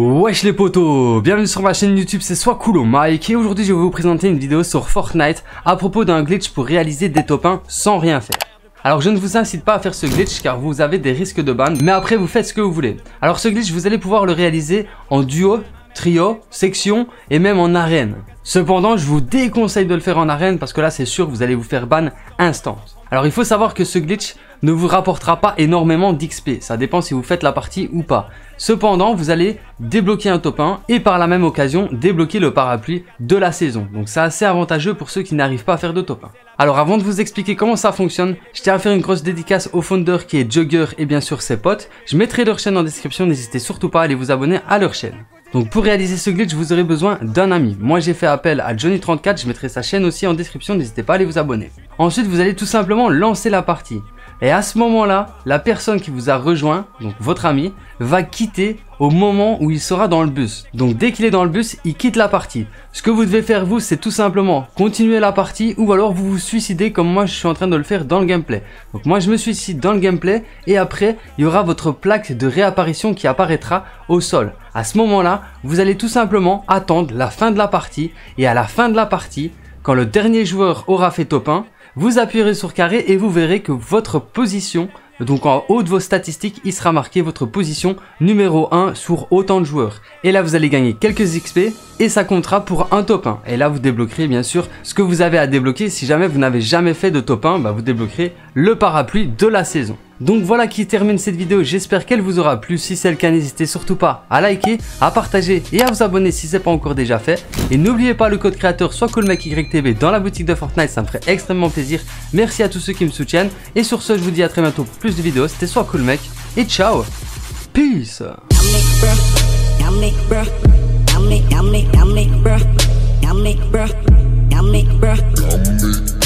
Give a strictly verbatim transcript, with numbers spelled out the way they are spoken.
Wesh les potos, bienvenue sur ma chaîne YouTube, c'est Swacoolo Mike et aujourd'hui je vais vous présenter une vidéo sur Fortnite à propos d'un glitch pour réaliser des top un sans rien faire. Alors je ne vous incite pas à faire ce glitch car vous avez des risques de ban, mais après vous faites ce que vous voulez. Alors ce glitch vous allez pouvoir le réaliser en duo, trio, section et même en arène. Cependant je vous déconseille de le faire en arène parce que là c'est sûr que vous allez vous faire ban instant. Alors il faut savoir que ce glitch ne vous rapportera pas énormément d'X P, ça dépend si vous faites la partie ou pas. Cependant vous allez débloquer un top un et par la même occasion débloquer le parapluie de la saison. Donc c'est assez avantageux pour ceux qui n'arrivent pas à faire de top un. Alors avant de vous expliquer comment ça fonctionne, je tiens à faire une grosse dédicace au founder qui est Jugger et bien sûr ses potes. Je mettrai leur chaîne en description, n'hésitez surtout pas à aller vous abonner à leur chaîne. Donc pour réaliser ce glitch, vous aurez besoin d'un ami. Moi j'ai fait appel à Johnny trente-quatre, je mettrai sa chaîne aussi en description, n'hésitez pas à aller vous abonner. Ensuite vous allez tout simplement lancer la partie. Et à ce moment-là, la personne qui vous a rejoint, donc votre ami, va quitter au moment où il sera dans le bus. Donc dès qu'il est dans le bus, il quitte la partie. Ce que vous devez faire vous, c'est tout simplement continuer la partie ou alors vous vous suicidez comme moi je suis en train de le faire dans le gameplay. Donc moi je me suicide dans le gameplay et après il y aura votre plaque de réapparition qui apparaîtra au sol. À ce moment-là, vous allez tout simplement attendre la fin de la partie et à la fin de la partie, quand le dernier joueur aura fait top un, vous appuierez sur carré et vous verrez que votre position, donc en haut de vos statistiques, il sera marqué votre position numéro un sur autant de joueurs. Et là vous allez gagner quelques X P et ça comptera pour un top un. Et là vous débloquerez bien sûr ce que vous avez à débloquer. Si jamais vous n'avez jamais fait de top un, bah vous débloquerez le parapluie de la saison. Donc voilà qui termine cette vidéo, j'espère qu'elle vous aura plu. Si c'est le cas, n'hésitez surtout pas à liker, à partager et à vous abonner si ce n'est pas encore déjà fait. Et n'oubliez pas le code créateur SwacooloMikeYTV dans la boutique de Fortnite, ça me ferait extrêmement plaisir. Merci à tous ceux qui me soutiennent. Et sur ce, je vous dis à très bientôt pour plus de vidéos. C'était Swacoolomike et ciao. Peace. Yummy, yummy, yummy, bruh. Yummy, bruh. Yummy, bruh.